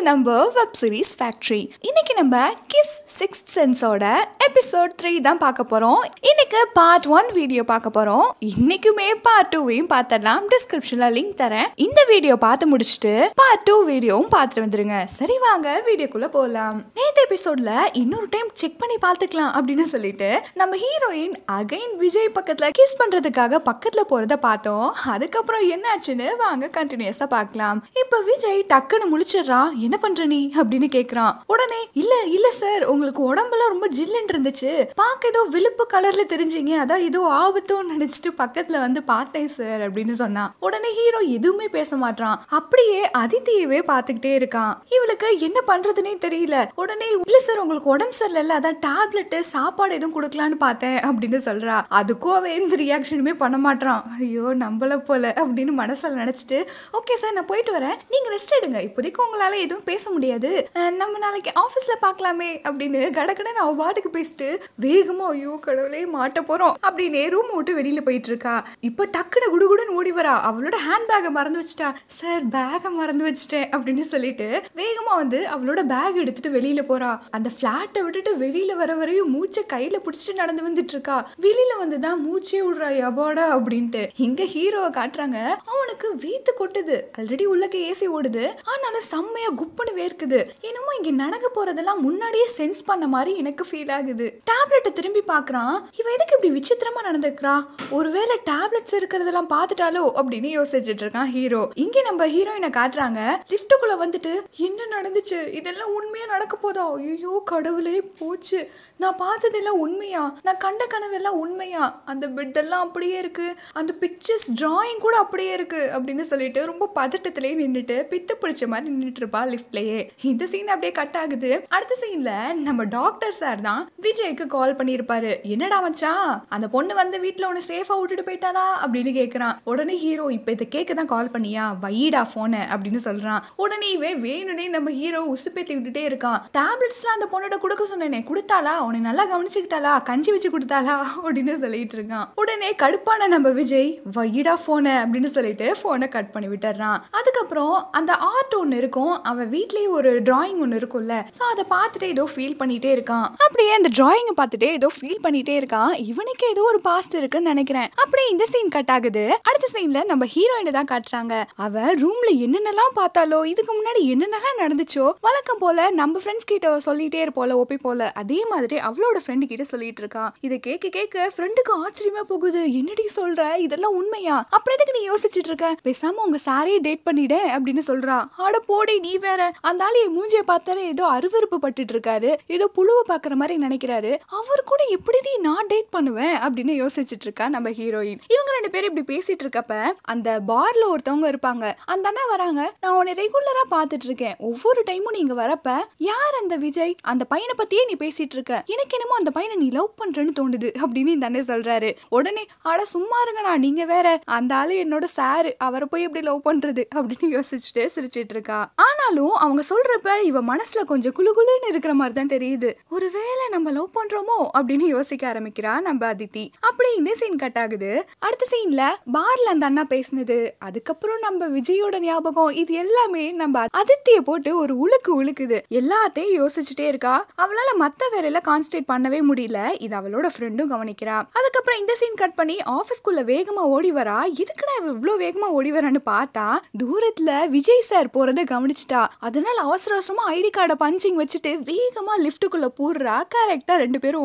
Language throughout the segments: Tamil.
நம்ம வெப் சீரிஸ் ஃபேக்டரி. இன்னைக்கு நம்ம கிஸ் சிக்ஸ்த் சென்ஸோட எபிசோட் 3 தான் பார்க்க போறோம். இன்னைக்கு பார்ட் 1 வீடியோ பார்க்க போறோம். இன்னைக்குமே பார்ட் 2வையும் பார்த்தலாம். டிஸ்கிரிப்ஷன்ல லிங்க் தரேன். இந்த வீடியோ பார்த்து முடிச்சுட்டு பார்ட் 2 வீடியோவும் பார்த்துட்டு வந்துருங்க. சரி வாங்க வீடியோக்குள்ள போகலாம். நேற்று எபிசோட்ல இன்னொரு டைம் செக் பண்ணி பார்த்துக்கலாம் அப்படின்னு சொல்லிட்டு நம்ம ஹீரோயின் அகைன் விஜய் பக்கத்துல கிஸ் பண்றதுக்காக பக்கத்துல போறத பார்த்தோம். அதுக்கப்புறம் என்ன ஆச்சுன்னு வாங்க கண்டினியூஸா பார்க்கலாம். இப்ப விஜய் டக்குன்னு முழிச்சிடுறான். என்ன பண்ற நீ அப்படின்னு கேக்குறான். உடனே இல்ல சார், உங்களுக்கு உடம்பெல்லாம் ரொம்ப ஜில்லுன்னு இருந்துச்சு, பார்க்க ஏதோ விழுப்பு கலர்ல தெரிஞ்சீங்க, அதான் ஏதோ ஆபத்துன்னு நினைச்சிட்டு பக்கத்துல வந்து பார்த்தேன் சார் அப்படின்னு சொன்னான். உடனே ஹீரோ எதுவுமே பேச மாட்டான். அப்படியே அதித்தியவே பார்த்துக்கிட்டே இருக்கான். இவளுக்கு என்ன பண்றதுன்னே தெரியல. உடனே இல்ல சார், உங்களுக்கு உடம்பு சரியில்லை, அதான் டேப்லெட் சாப்பாடு எதுவும் கொடுக்கலான்னு பார்த்தேன் அப்படின்னு சொல்றா. அதுக்கும் அவன் எந்த ரியாக்ஷனுமே பண்ண மாட்டான். ஐயோ நம்மள போல அப்படின்னு மனசுல நினைச்சிட்டு ஓகே சார் நான் போயிட்டு வரேன், நீங்க ரெஸ்ட் எடுங்க, இப்போதைக்கு உங்களால எதுவும் பேச முடியாது, நம்ம நாளைக்கு ஆஃபீஸ்ல பார்க்கலாமே அப்படின்னு கடகடன்னு அவ பாட்டுக்கு பேசிட்டு வேகமா ஐயோ கடவுளே மாட்ட போறோம் அப்படின்னு ரூம் விட்டு வெளியில போயிட்டு இருக்கா. இப்போ டக்குன்னு குடுகுடுன்னு ஓடி வரா. அவளோட ஹேண்ட் பேக்கை மறந்து வச்சுட்டா. சார் பேக்கை மறந்து வச்சுட்டேன் அப்படின்னு சொல்லிட்டு வேகமா வந்து அவளோட பேக் எடுத்துட்டு வெளியில போறா. அந்த பிளாட்டை விட்டுட்டு வெளியில வர வரையும் மூச்சை கையில பிடிச்சிட்டு நடந்து வந்துட்டு இருக்கா. வெளியில வந்துதான் மூச்சே விடுறா எபாடா அப்படின்ட்டு. இங்க ஹீரோவை காட்டுறாங்க. அவனுக்கு வீத்து கொட்டுது. ஆல்ரெடி உள்ளக்க ஏசி ஓடுது, ஆனாலும் செம்மையா குப்புன்னு வேர்க்குது. என்னமோ இங்க நடக்க போறதெல்லாம் முன்னாடியே சென்ஸ் பண்ண மாதிரி எனக்கு ஃபீல் ஆகுது. டேப்லெட்டை திரும்பி பாக்குறான். இவ எதுக்கு இப்படி விசித்திரமா நடந்துக்கிறா? ஒருவேளை டேப்லெட்ஸ் இருக்கிறதெல்லாம் பார்த்துட்டாலோ அப்படின்னு யோசிச்சுட்டு இருக்கான் ஹீரோ. இங்க நம்ம ஹீரோயினை காட்டுறாங்க. லிஃப்ட்டுக்குள்ள வந்துட்டு என்ன நடந்துச்சு, இதெல்லாம் உண்மையா நடக்க போதா? ஐயோ கடவுளே போச்சு, நான் பார்த்ததெல்லாம் உண்மையா, நான் கண்ட கனவெல்லாம் உண்மையா, அந்த பெட் எல்லாம் அப்படியே இருக்கு, அந்த பிக்சர்ஸ் டிராயிங் கூட அப்படியே இருக்கு அப்படின்னு சொல்லிட்டு ரொம்ப பதட்டத்திலேயே நின்றுட்டு பித்து பிடிச்ச மாதிரி நின்றுட்டு இருப்பா லிஃப்ட்லயே. இந்த சீன் அப்படியே கட் ஆகுது. அடுத்த சீன்ல நம்ம டாக்டர் சார் தான் விஜய்க்கு கால் பண்ணியிருப்பாரு. என்னடா மச்சான், அந்த பொண்ணு வந்து வீட்டுல உன்னை சேஃபா விட்டுட்டு போயிட்டாளா அப்படின்னு கேட்கறான். உடனே ஹீரோ இப்ப இதை கேட்க தான் கால் பண்ணியா, வைடா போன அப்படின்னு சொல்றான். உடனே இவன் வேணுனே நம்ம ஹீரோ உசுப்பேத்தி விட்டுட்டே இருக்கான். டேப்லெட்ஸ்லாம் அந்த பொண்ணோட கொடுக்க சொன்னேனே, கொடுத்தாளா, உன்னை நல்லா கவனிச்சுக்கிட்டாளா, கஞ்சி வச்சு கொடுத்தாளா அப்படின்னு சொல்லிட்டு இருக்கான். உடனே கடுப்பான நம்ம விஜய் வைடா போன அப்படின்னு சொல்லிட்டு போனை கட் பண்ணி விட்டுறான். அதுக்கப்புறம் அந்த ஆர்ட் ஒன்று இருக்கும், அவன் வீட்லயே ஒரு டிராயிங் ஒன்று இருக்கும்ல, ஸோ அதை பார்த்துட்டு ஏதோ ஃபீல் பண்ணிட்டே இருக்கான். அப்படியே அந்த டிராயிங்கை பார்த்துட்டு ஏதோ ஃபீல் பண்ணிட்டே இருக்கான். இவனுக்கு ஏதோ ஒரு பாஸ்ட் இருக்குன்னு நினைக்கிறேன். அப்படியே இந்த சீன் கட் ஆகுது. அடுத்த சீன்ல நம்ம ஹீரோயினை தான் காட்டுறாங்க. அவ ரூம்ல என்னென்னலாம் பார்த்தாலோ, இதுக்கு முன்னாடி என்னென்னலாம் நடந்துச்சோ, வழக்கம் போல நம்ம ஃப்ரெண்ட்ஸ் கிட்ட சொல்லிட்டே இருப்போல ஒப்பி போல, அதே மாதிரி அவளோட ஃப்ரெண்டு கிட்ட சொல்லிட்டு இருக்கான். இதை கேட்க கேட்க ஃப்ரெண்டுக்கு ஆச்சரியமா போகுது. என்னடி சொல்ற, இதெல்லாம் உண்மையா? அப்புறம் எதுக்கு நீ யோசிச்சுட்டு இருக்க, பேசாம உங்க சாரியை டேட் பண்ணிட அப்படின்னு சொல்றா. ஆட போடி நீ வேற, அந்த ஆளு மூஞ்சியை பார்த்தாலே ஏதோ அருவருப்பு பட்டுட்டு இருக்காரு, ஏதோ புழுவை பாக்குற மாதிரி நினைக்கிறாரு, அவர் கூட எப்படி நான் டேட் பண்ணுவேன் அப்படின்னு யோசிச்சுட்டு இருக்கா நம்ம ஹீரோயின். இவங்க ரெண்டு பேரும் இப்படி பேசிட்டு இருக்கப்ப அந்த பார்ல ஒருத்தவங்க இருப்பாங்க. அந்த அண்ணா வராங்க. நான் உன்னை ரெகுலரா பாத்துட்டு இருக்கேன், ஒவ்வொரு டைமும் நீங்க வரப்ப யார் அந்த விஜய், அந்த பையனை பத்தியே நீ பேசிட்டு இருக்க, எனக்கு என்னமோ அந்த பையனை நீ லவ் பண்றேன்னு தோணுது அப்படின்னு இந்த அண்ணன் சொல்றாரு. உடனே ஆட சும்மா இருங்கண்ணா, நீங்க வேற, அந்த ஆளு என்னோட சாரு, அவரை போய் எப்படி லவ் பண்றது அப்படின்னு யோசிச்சுட்டு சிரிச்சிட்டு இருக்கா. ஆனாலும் அவங்க சொல்றப்ப இவ மனசுல கொஞ்சம் குளுகுளுன்னு இருக்கிற மாதிரி தான் தெரியுது. ஒருவேளை நம்ம லவ் பண்றோமோ அப்படின்னு யோசிக்க ஆரம்பிக்கிறா நம்ம அதித்தி. அப்படி இந்த சீன் கட் ஆகுது. அடுத்த சீன்ல பார்ல அந்த அண்ணா பேசினது, அதுக்கப்புறம் நம்ம விஜயோட ஞாபகம், இது எல்லாமே நம்ம அதித்திய போட்டு ஒரு உழுக்குது. எல்லாத்தையும் யோசிச்சுட்டே இருக்கா. அவளால மத்த வேலையில கான்சன்ட்ரேட் பண்ணவே முடியல. இது அவளோட ஃப்ரெண்டும் கவனிக்கிறா. அதுக்கப்புறம் இந்த சீன் கட் பண்ணி ஆபீஸ்க்குள்ள வேகமா ஓடி வரா. இதுக்குடா இவ்வளவு வேகமா ஓடி வரான்னு பார்த்தா தூரத்துல விஜய் சார் போறதை கவனிச்சுட்டா. அதனால அவசர அவசரமா ஐடி கார்டை பஞ்சிங் வச்சுட்டு வேகமா லிஃப்ட்டுக்குள்ள போடுறா. கரெக்டா ரெண்டு பேரும்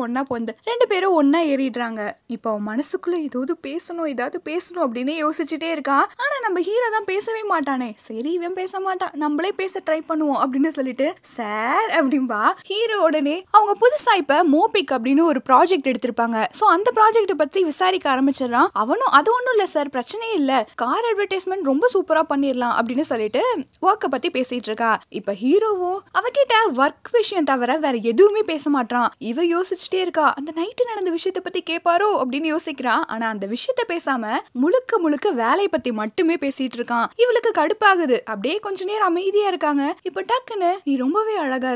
ஒன்னா ஏறிடுறாங்க. இப்போ மனசுக்குள்ள ஏதாவது பேசணும் அப்படின்னு யோசிச்சுட்டே இருக்கா. ஆனா நம்ம ஹீரோ தான் பேசவே மாட்டானே. சரி இவன் பேச மாட்டான், நம்மளே பேச ட்ரை பண்ணுவோம் அப்படின்னு சொல்லிட்டு சார் அப்படின்பா ஹீரோ. உடனே அவங்க புதுசா இப்ப மோபிக் அப்படின்னு ஒரு ப்ராஜெக்ட் எடுத்திருப்பாங்க. சோ அந்த ப்ராஜெக்ட் பத்தி விசாரிக்க ஆரம்பிச்சிடறான். அவனும் அது ஒண்ணும் இல்ல சார், பிரச்சனையே இல்ல, கார் அட்வர்டைஸ்மெண்ட் ரொம்ப சூப்பரா பண்ணிடலாம் அப்படின்னு சொல்லிட்டு ஒர்க்கை பத்தி பேசிட்டு இருக்கா. இப்ப ஹீரோவும் அவகிட்ட ஒர்க் விஷயம் தவிர வேற எதுவுமே பேச மாட்டான். இவ யோசிச்சுட்டே இருக்கா. அந்த நைட்டு நடந்த விஷயத்தை பத்தி கேட்பாரோ அப்படின்னு யோசிக்கிறான். ஆனா அந்த விஷயத்த பேசாம முழுக்க வேலையை பத்தி மட்டுமே பேசிட்டு இருக்கான். இவளுக்கு கடுப்பாகுது. அப்படியே கொஞ்ச நேரம் அமைதியா இருக்காங்க. இப்ப டக்குன்னு நீ ரொம்பவே அழகா இருந்த அப்படின்னு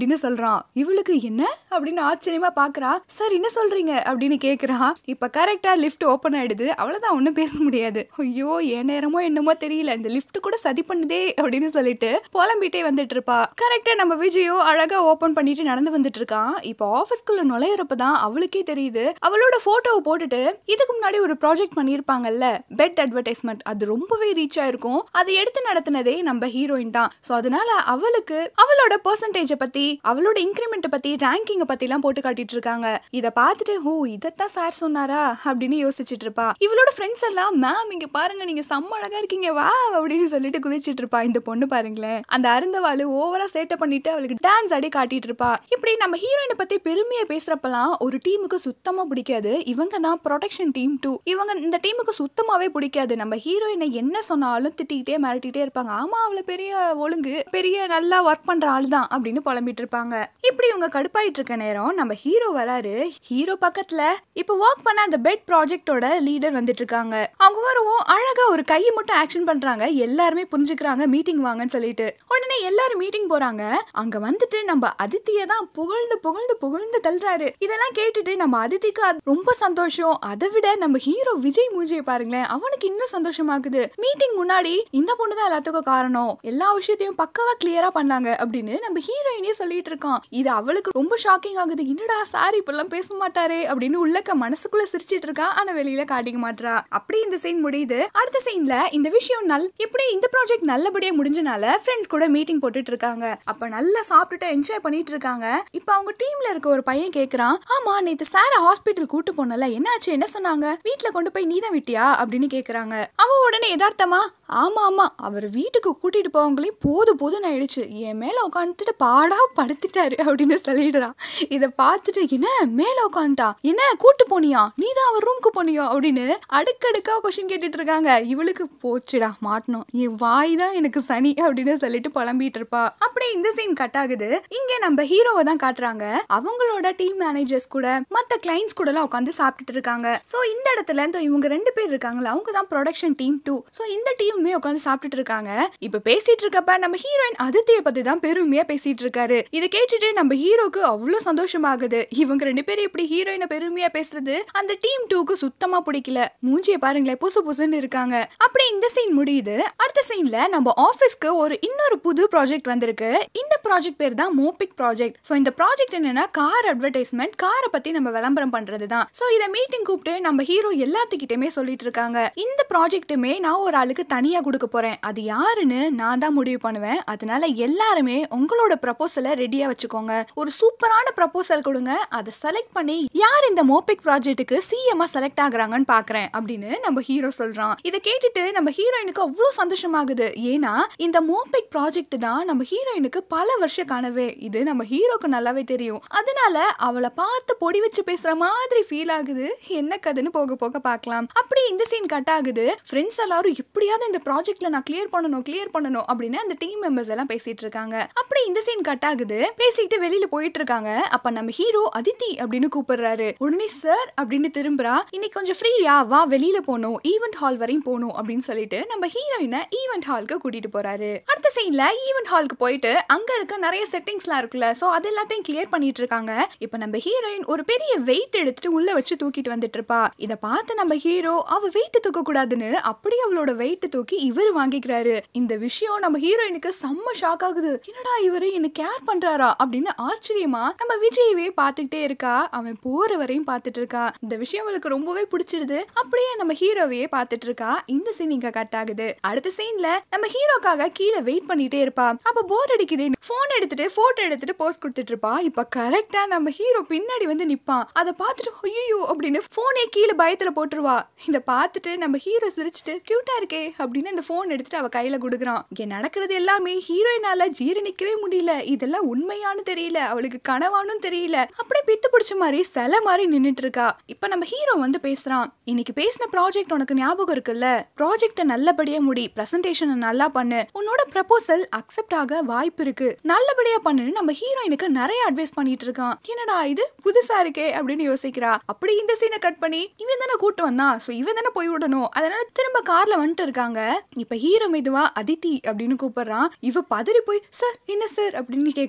அப்படின்னு சொல்றான். இவளுக்கு என்ன அப்படின்னு ஆச்சரியமா பாக்குறா. சார் என்ன சொல்றீங்க அப்படின்னு கேக்குறான். இப்ப கரெக்டா லிஃப்ட் ஓபன் ஆயிடுது. அவ்வளவுதான், ஒண்ணும் பேச முடியாது. ஐயோ என் நேரமோ என்னமோ தெரியல, இந்த லிஃப்ட் கூட சதி பண்ணுதே அப்படின்னு சொல்லிட்டு புலம்பிட்டே வந்துட்டு இருப்பா. கரெக்டா நம்ம விஜயோ அழகா ஓபன் பண்ணிட்டு நடந்து வந்துட்டு இருக்கான். இப்ப ஆபீஸ்க்குள்ள நுழையறப்பதான் அவளுக்கே தெரியுது, அவளோட போட்டோவை போட்டுட்டு இதுக்கு முன்னாடி ஒரு ப்ராஜெக்ட் பண்ணிருப்பாங்கல்ல, பெட் அட்வர்டைஸ்மெண்ட், அது ரொம்பவே ரீச் ஆயிருக்கும். அதை எடுத்து நடத்தினதே நம்ம ஹீரோயின் தான். சோ அதனால அவளுக்கு அவளோட பெர்சன்டேஜை பத்தி, அவளோட இன்கிரிமெண்ட் பத்தி, ரேங்கிங் பத்தி எல்லாம் போட்டு காட்டிட்டு இருக்காங்க. இத பார்த்துட்டு ஓ இதத்தான் சார் சொன்னாரா அப்படின்னு யோசிச்சுட்டு இருப்பா. இவளோட ஃப்ரெண்ட்ஸ் எல்லாம் மேம் இங்க பாருங்க, நீங்க செம்ம அழகா இருக்கீங்க வா அப்படின்னு சொல்லிட்டு குதிச்சிட்டு இருப்பா. இந்த பொண்ணு பாருங்களேன், அந்த அருந்தவாளு ஓவரா சேட்டை பண்ணிட்டு அவளுக்கு டான்ஸ் ஆடி காட்டிட்டு இருப்பா. இப்படி நம்ம ஹீரோயினை பத்தி பெருமையா பேசுறப்பெல்லாம் ஒரு டீமுக்கு சுத்தமா பிடிக்காது. இவங்க தான் ப்ரொடெக்ஷன் டீம் 2. இவங்க இந்த டீமுக்கு சுத்தமாவே பிடிக்காது. நம்ம ஹீரோயினை என்ன சொன்னாலும் திட்டிகிட்டே மிரட்டிட்டே இருப்பாங்க. ஆமா அவளை பெரிய ஒழுங்கு, பெரிய நல்லா ஒர்க் பண்ற ஆள் தான் அப்படின்னு புலம்பிட்டு இருப்பாங்க. இப்படி இவங்க கடுப்பாயிட்டு இருக்க நேரம் நம்ம ஹீரோ வராரு. ஹீரோ பக்கத்துல இப்ப ஒர்க் பண்ண அந்த பெட் ப்ராஜெக்டோட லீடர் வந்துட்டு இருக்காங்க. அவங்க வரவும் அழகா ஒரு கையை மட்டும் ஆக்ஷன் பண்றாங்க. எல்லாருமே புரிஞ்சுக்கிறாங்க மீட்டிங் வாங்கன்னு சொல்லிட்டு. உடனே எல்லாரும் மீட்டிங் போறாங்க. அங்க வந்துட்டு நம்ம அதித்தியை தான் புகழ்ந்து புகழ்ந்து புகழ்ந்து தள்ளுறாரு. இதெல்லாம் கேட்டுட்டு நம்ம அதித்திக்கு ரொம்ப சந்தோஷம். அதை விட நம்ம ஹீரோ விஜய் மூஞ்சியை பாருங்களேன், அவனுக்கு இன்னும் சந்தோஷமாக்குது. மீட்டிங் முன்னாடி இந்த பொண்ணு தான் எல்லாத்துக்கும் காரணம், எல்லா விஷயத்தையும் பக்காவா கிளியரா பண்ணாங்க அப்படின்னு நம்ம ஹீரோயினே சொல்லிட்டு இருக்கான். இது அவளுக்கு ரொம்ப ஷாக்கிங் ஆகுது. என்னடா சாரி இப்பெல்லாம் பேச மாட்டாரே அப்படின்னு உள்ளக்க மனசுக்குள்ள சிரிச்சிட்டு இருக்கா. ஆனா வெளியில காட்டிக்க மாட்டா. அப்படி இந்த சீன் முடியுது. அடுத்த சீன்ல இந்த விஷயம் இப்படி இந்த ப்ராஜெக்ட் நல்லபடியா முடிஞ்சனால ஃப்ரெண்ட்ஸ் கூட மீட்டிங் போட்டுட்டு இருக்காங்க. அப்ப நல்லா சாப்பிட்டுட்டு என்ஜாய் பண்ணிட்டு இருக்காங்க. இப்ப அவங்க டீம்ல இருக்க ஒரு பையன் கேக்குறான், ஆமா நேத்து சார ஹாஸ்பிட்டல் கூட்டு போனல, என்னாச்சு, என்ன சொன்னாங்க, வீட்டுல கொண்டு போய் நீதான் விட்டியா அப்படின்னு கேக்குறாங்க. அவ உடனே யதார்த்தமா ஆமா ஆமா அவர் வீட்டுக்கு கூட்டிட்டு போவங்களையும் போதும்னு ஆயிடுச்சு, என் மேல உட்காந்துட்டு பாடா படுத்திட்டாரு அப்படின்னு சொல்லிடுறான். இத பார்த்துட்டு என்ன மேல உட்காந்துட்டா, என்ன கூட்டு போனியா, நீதான் அவர் ரூமுக்கு போனியா அப்படின்னு அடுக்கடுக்கா கொஸ்டின் கேட்டுட்டு இருக்காங்க. இவளுக்கு போச்சுடா மாட்டணும், என் வாய் தான் எனக்கு சனி அப்படின்னு சொல்லிட்டு புலம்பிட்டு இருப்பா. அப்படியே இந்த சீன் கட் ஆகுது. இங்க நம்ம ஹீரோவை தான் காட்டுறாங்க. அவங்களோட டீம் மேனேஜர்ஸ் கூட மத்த கிளைண்ட்ஸ் கூட எல்லாம் உட்காந்து சாப்பிட்டுட்டு இருக்காங்க. சோ இந்த இடத்துல இவங்க 2 பேர் இருக்காங்களா, அவங்க தான் ப்ரொடக்ஷன் டீம் 2. சோ இந்த டீமுமே உட்காந்து சாப்பிட்டுட்டு இருக்காங்க. இப்ப பேசிட்டு இருக்கப்ப நம்ம ஹீரோயின் அதித்தியை பத்தி தான் பெருமையா பேசிட்டு இருக்காரு. இதை கேட்டுட்டு நம்ம ஹீரோக்கு அவ்வளவு சந்தோஷமாகுது. இவங்க 2 பேரும் இப்படி ஹீரோயினை பெருமையா பேசுறது அந்த டீம் 2க்கு சுத்தமா பிடிக்கல. மூஞ்சியை பாருங்களேன், புசுன்னு இருக்காங்க. அப்படி இந்த சீன் முடியுது. அடுத்த சீன்ல நம்ம ஆபீஸ்க்கு இன்னொரு புது ப்ராஜெக்ட் வந்திருக்கு. இந்த ப்ராஜெக்ட் பேர் தான் மோபிக் ப்ராஜெக்ட். சோ இந்த ப்ராஜெக்ட் என்னன்னா கார் அட்வர்டைஸ்மெண்ட், காரை பத்தி நம்ம விளம்பரம் பண்றதுதான். சோ இத மீட்டிங் கூப்பிட்டு நம்ம ஹீரோ எல்லாத்துக்கிட்டயுமே சொல்லிட்டு இருக்காங்க. இந்த ப்ராஜெக்ட்டுமே நான் ஒரு ஆளுக்கு தனியா கொடுக்க போறேன், அது யாருன்னு நான் தான் முடிவு பண்ணுவேன். அதனால எல்லாருமே உங்களோட ப்ரப்போசலை ரெடியா வச்சுக்கோங்க. ஒரு சூப்பரான ப்ரப்போசல் கொடுங்க, அதை செலக்ட் பண்ணி யார் இந்த மோபிக் ப்ராஜெக்ட்டுக்கு சிஎம்மா செலக்ட் ஆகுறாங்கன்னு பாக்குறேன் அப்படின்னு நம்ம ஹீரோ சொல்றான். இதை கேட்டுட்டு நம்ம ஹீரோயினுக்கு அவ்வளவு சந்தோஷமாகுது. ஏன்னா இந்த மோபிக் ப்ராஜெக்ட் தான் நம்ம ஹீரோயினுக்கு பல வருஷ கனவே. இது நம்ம ஹீரோக்கு நல்லாவே தெரியும். அதனால அவளை பார்த்து பொடி வச்சு பேசுற மாதிரி ஃபீல் ஆகுது. என்ன கதைன்னு போக போக பார்க்கலாம். அப்படி இந்த சீன் கட் ஆகுது. ஃப்ரெண்ட்ஸ் எல்லாரும் எப்படியாவது இந்த ப்ராஜெக்ட்ல நான் கிளியர் பண்ணணும் அப்படின்னு அந்த டீம் மெம்பர்ஸ் எல்லாம் பேசிட்டு இருக்காங்க. அப்படி இந்த சீன் கட் ஆகுது. பேசிட்டு வெளியில போயிட்டு இருக்காங்க. அப்ப நம்ம ஹீரோ அதித்தி அப்படின்னு கூப்பிடுறாரு. உடனே சார் அப்படின்னு திரும்புறா. இன்னைக்கு கொஞ்சம் ஃப்ரீயா வா, வெளியில போகணும், ஈவென்ட் ஹால் வரையும் போகணும் அப்படின்னு சொல்லிட்டு நம்ம ஹீரோயினை ஈவென்ட் ஹாலுக்கு கூட்டிட்டு போறாரு. அடுத்த சீன்ல ஈவென்ட் ஹாலுக்கு போயிட்டு அங்க இருக்க நிறைய செட்டிங்ஸ்லாம் இருக்குல்ல, சோ அது எல்லாத்தையும் கிளியர் பண்ணிட்டு இருக்காங்க. இப்ப நம்ம ஹீரோயின் ஒரு பெரிய வெயிட் எடுத்துட்டு உள்ள வச்சு தூக்கிட்டு வந்துட்டு இருப்பா. இத பார்த்து நம்ம ஹீரோ அவ வெயிட் தூக்க கூடாதுன்னு அப்படியே அவளோட வெயிட் தூக்கி இவரு வாங்கிக்கிறாரு. இந்த விஷயம் நம்ம ஹீரோயினுக்கு செம்ம ஷாக் ஆகுது. என்னடா இவரு என்ன கேர் பண்றாரா அப்படின்னு ஆச்சரியமா நம்ம விஜயவே பார்த்துக்கிட்டே இருக்கா. அவன் போற வரையும் பார்த்துட்டு இருக்கா. இந்த விஷயம் அவளுக்கு ரொம்பவே பிடிச்சிருது. அப்படியே நம்ம ஹீரோவையே பார்த்துட்டு இருக்கா. இந்த சீன் இங்க கட் ஆகுது. அடுத்த சீன்ல நம்ம ஹீரோக்காக கீழே வெயிட் பண்ணிட்டே இருப்பா. அப்ப போர் அடிக்குது, போன் எடுத்துட்டு போட்டோ எடுத்துட்டு போஸ்ட் கொடுத்துட்டு இருப்பா. இப்ப கரெக்டா நம்ம ஹீரோ பின்னாடி வந்து நிப்பான். அதை பார்த்துட்டு ஐயோ அப்படின்னு போனே கீழே பயத்துல போட்டுருவா. இத பார்த்துட்டு நம்ம ஹீரோ சிரிச்சுட்டு கியூட்டா இருக்கே அப்படின்னு அந்த போன் எடுத்துட்டு அவ கையில கொடுக்குறான். இங்க நடக்கிறது எல்லாமே ஹீரோயினால ஜீரணிக்கவே முடியல. இதெல்லாம் உண்மையானு தெரியல, அவளுக்கு கனவானும் தெரியல. அப்படியே பித்து பிடிச்ச மாதிரி சில மாதிரி நின்னுட்டு இருக்கா. இப்ப நம்ம ஹீரோ வந்து பேசுறான். இன்னைக்கு பேசின ப்ராஜெக்ட் உனக்கு ஞாபகம் இருக்குல்ல, ப்ராஜெக்ட நல்லபடியா முடி, பிரசன்டேஷனை நல்லா பண்ணு, உன்னோட ப்ரப்போசல் அக்செப்ட் ஆக வாய்ப்பு இருக்கு, நல்லபடியா பண்ணுன்னு நம்ம ஹீரோயினுக்கு நிறைய அட்வைஸ் பண்ணிட்டு இருக்கான். என்னடா இது புதுசா இருக்கே அப்படின்னு யோசிக்கிறா. அப்படி இந்த சீனை கட் பண்ணி இவன் தானே கூட்டு வந்தான், சோ இவன் தானே போய் விடணும், அதனால திரும்ப கார்ல வந்துட்டு இருக்காங்க. இப்ப ஹீரோ மெதுவா அதித்தி அப்படின்னு கூப்பிடுறான். இவ பதறி போய் சார் என்ன சார் அப்படின்னு கேக்குறா.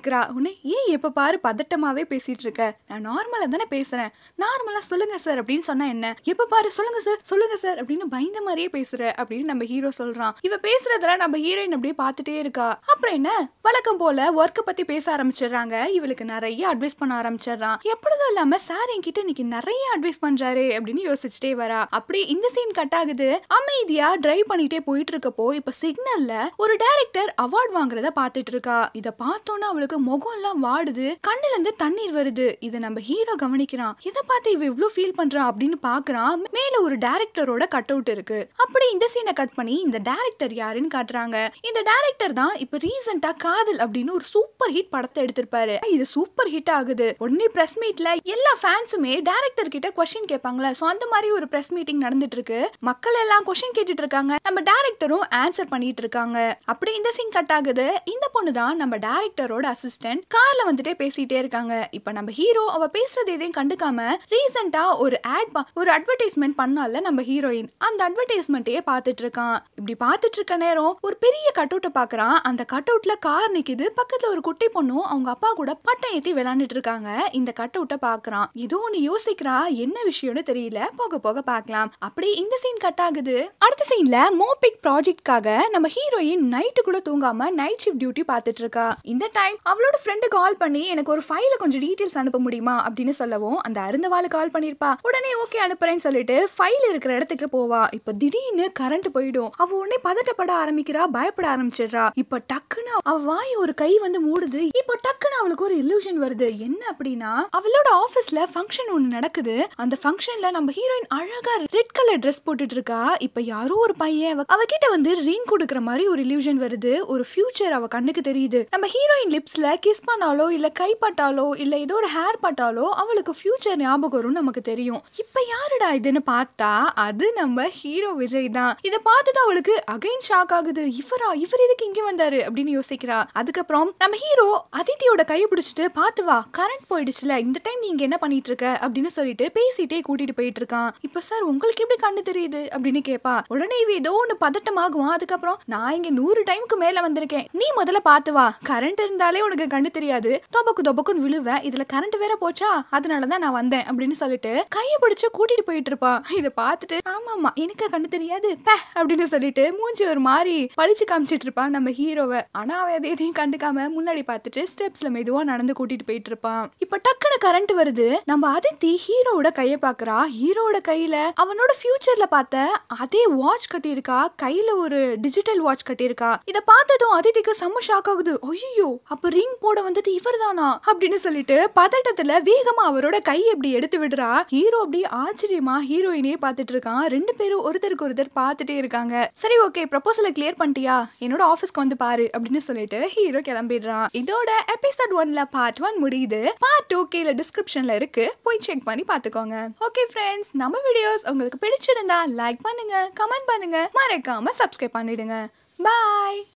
கேக்குறா. உடனே ஏன் எப்ப பாரு பதட்டமாவே பேசிட்டு இருக்க? நான் நார்மலா தானே பேசுறேன். நார்மலா சொல்லுங்க சார் அப்படின்னு சொன்னா என்ன? எப்ப பாரு சொல்லுங்க சார் அப்படின்னு பயந்த மாதிரியே பேசுற அப்படின்னு நம்ம ஹீரோ சொல்றான். இவ பேசுறதெல்லாம் நம்ம ஹீரோயின் அப்படியே பார்த்துட்டே இருக்கா. அப்புறம் என்ன, வழக்கம் போல ஒர்க்க பத்தி பேச ஆரம்பிச்சிடுறாங்க. இவளுக்கு நிறைய அட்வைஸ் பண்ண ஆரம்பிச்சிடறான். எப்பொழுதும் இல்லாம சார் என்கிட்ட இன்னைக்கு நிறைய அட்வைஸ் பண்றாரு அப்படின்னு யோசிச்சுட்டே வரா. அப்படி இந்த சீன் கட் ஆகுது. அமைதியா டிரைவ் பண்ணிட்டே போயிட்டு இருக்கப்போ இப்ப சிக்னல்ல ஒரு டைரக்டர் அவார்ட் வாங்குறத பாத்துட்டு இருக்கா. இத பார்த்தோன்னா அவளுக்கு முகம் எல்லாம் வாடுது, கண்ணுல இருந்து தண்ணீர் வருது. இத நம்ம ஹீரோ கவனிக்கிறான். இத பார்த்து இவ இவ்ளோ ஃபீல் பண்றா அப்படின்னு பாக்குறான். மேல ஒரு டைரக்டரோட கட் அவுட் இருக்கு. அப்படி இந்த சீனை கட் பண்ணி இந்த டைரக்டர் யாருன்னு காட்டுறாங்க. இந்த டைரக்டர் தான் இப்ப ரீசெண்டா காதல் அப்படின்னு ஒரு சூப்பர் ஹிட் படத்தை எடுத்திருப்பாரு. இது சூப்பர் ஹிட் ஆகுது. உடனே பிரஸ் மீட்ல எல்லா ஃபேன்ஸுமே டைரக்டர் கிட்ட क्वेश्चन கேட்பாங்களா. சோ அந்த மாதிரி ஒரு பிரஸ் மீட்டிங் நடந்துட்டு இருக்கு. மக்கள் எல்லாம் क्वेश्चन கேட்டுட்டு இருக்காங்க. நம்ம டைரக்டரும் ஆன்சர் பண்ணிட்டு இருக்காங்க. அப்படி இந்த சீன் கட் ஆகுது. இந்த பொண்ணு தான் நம்ம டைரக்டரோட அசிஸ்டன்ட். கார்ல வந்துட்டே பேசிட்டே இருக்காங்க. இப்ப நம்ம ஹீரோ அவ பேசுறது எதையும் கண்டுக்காம ரீசெண்டா ஒரு அட்வர்டைஸ்மெண்ட் பண்ணால நம்ம ஹீரோயின், அந்த அட்வர்டைஸ்மெண்ட்டையே பார்த்துட்டு இருக்கான். இப்படி பார்த்துட்டு இருக்க நேரம் ஒரு பெரிய கட் அவுட்டை பாக்குறான். அந்த கட் அவுட்ல கார் நிக்குது. பக்கத்துல ஒரு குட்டி பொண்ணும் அவங்க அப்பா கூட பட்டம் ஏத்தி விளையாண்டுட்டு இருக்காங்க. இந்த கட் அவுட்டை பாக்குறான். ஏதோ ஒன்னு யோசிக்கிறா. என்ன விஷயம்னு தெரியல. போக போக பார்க்கலாம். அப்படி இந்த சீன் கட் ஆகுது. அடுத்த சீன்ல மோபிக் ப்ராஜெக்ட்காக நம்ம ஹீரோயின் நைட்டு கூட தூங்காம நைட் ஷிஃப்ட் டியூட்டி பார்த்துட்டு இருக்கா. இந்த டைம் அவளோட ஃப்ரெண்டு கால் பண்ணி எனக்கு ஒரு ஃபைல கொஞ்சம் டீடைல்ஸ் அனுப்ப முடியுமா அப்படின்னு சொல்லவும் அந்த அருந்தவாளு கால் பண்ணிருப்பா. உடனே ஓகே அனுப்புறேன்னு சொல்லிட்டு ஃபைல் இருக்கிற இடத்துக்கு போவா. இப்ப திடீர்னு கரண்ட் போயிடும். அவ உடனே பதட்டப்பட ஆரம்பிக்கிறா, பயப்பட ஆரம்பிச்சிடுறா. இப்ப டக்குன்னு அவ வாய் ஒரு கை வந்து மூடுது. இப்ப டக்குன்னு அவளுக்கு ஒரு இல்லூஷன் வருது. என்ன அப்படின்னா அவளோட ஆபீஸ்ல ஃபங்க்ஷன் ஒண்ணு நடக்குது. அந்த ஃபங்க்ஷன்ல நம்ம ஹீரோயின் அழகா ரெட் கலர் ட்ரெஸ் போட்டுட்டு இருக்கா. இப்ப யாரோ ஒரு பையன் அவகிட்ட வந்து ரிங் கொடுக்கற மாதிரி ஒரு இல்லூஷன் வருது. ஒரு ஃபியூச்சர் அவ கண்ணுக்கு தெரியுது. நம்ம ஹீரோயின் லிப்ஸ்ல கிஸ் பண்ணாலோ இல்ல கை பட்டாலோ இல்ல ஏதோ ஒரு ஹேர் பட்டாலோ அவளுக்கு ஃபியூச்சர் ஞாபகம் வரும் நமக்கு தெரியும். இப்ப யாருடா இதுன்னு பார்த்தா அது நம்ம ஹீரோ விஜய் தான். இத பார்த்துதான் அவளுக்கு அகைன் ஷாக் ஆகுது. இவர் எதுக்கு இங்க வந்தாரு அப்படின்னு யோசிக்கிறா. அதுக்கப்புறம் நம்ம ஹீரோ அதித்தியோட கையை பிடிச்சிட்டு பார்த்து வா, கரண்ட் போயிடுச்சுல, இந்த டைம் நீங்க என்ன பண்ணிட்டு இருக்க அப்படின்னு சொல்லிட்டு பேசிட்டே கூட்டிட்டு போயிட்டு இருக்கான். இப்ப சார் உங்களுக்கு எப்படி கண்ணு தெரியுது அப்படின்னு கேப்பா. உடனே இவ ஏதோ ஒண்ணு பதட்டமாகுவான். அதுக்கப்புறம் நான் இங்க 100 டைமுக்கு மேல வந்திருக்கேன், நீ முதல்ல பார்த்து வா, கரண்ட் இருந்தாலே உனக்கு கண்ணு தெரியாது, தொபக்குன்னு விழுவேன், இதுல கரண்ட் வேற போச்சா, அதனாலதான் நான் வந்தேன் அப்படின்னு சொல்லிட்டு கையை பிடிச்சு கூட்டிட்டு போயிட்டு இருப்பான். இதை பார்த்துட்டு ஆமா எனக்கு கண்ணு தெரியாது அப்படின்னு சொல்லிட்டு மூஞ்சி ஒரு மாதிரி பழிச்சு காமிச்சிட்டு இருப்பான் நம்ம ஹீரோவை. ஆனா அவன் எதையும் கண்டுக்காம முன்னாடி பார்த்துட்டு ஸ்டெப்ஸ்ல மெதுவா நடந்து கூட்டிட்டு போயிட்டு இருப்பான். இப்ப டக்குன்னு கரண்ட் வருது. நம்ம அதித்தி ஹீரோவோட கையை பாக்குறா. ஹீரோவோட கையில அவனோட ஃபியூச்சர்ல பார்த்த அதே வாட்ச் கட்டியிருக்கா. கையில ஒரு டிஜிட்டல் வாட்ச் கட்டியிருக்கா. இத பார்த்ததும் அதித்திக்கு செம்ம ஷாக் ஆகுது. ஐயோ, அப்ப ரிங் போட வந்தது இவர் தானா அப்படின்னு சொல்லிட்டு பதட்டத்துல வேகமா அவரோட கையை இப்படி எடுத்து விடுறா. ஹீரோ அப்படி ஆச்சரியமா ஹீரோயினே பார்த்துட்டு இருக்கான். 2 பேரும் ஒருத்தருக்கு ஒருத்தர் பார்த்துட்டே இருக்காங்க. சரி ஓகே, ப்ரொபோசலை கிளியர் பண்ணிட்டியா, என்னோட ஆபீஸ்க்கு வந்து பாரு அப்படின்னு சொல்லிட்டு ஹீரோ கிளம்பிடுறான். இதோட எபிசோட் 1ல பார்ட் 1 முடியுது. பார்ட் 2 கீழே டிஸ்கிரிப்ஷன்ல இருக்கு, போய் செக் பண்ணி பாத்துக்கோங்க. ஓகே ஃப்ரெண்ட்ஸ், நம்ம வீடியோஸ் உங்களுக்கு பிடிச்சிருந்தா லைக் பண்ணுங்க, கமெண்ட் பண்ணுங்க, மறக்காம சப்ஸ்கிரைப் பண்ணிடுங்க. பாய்.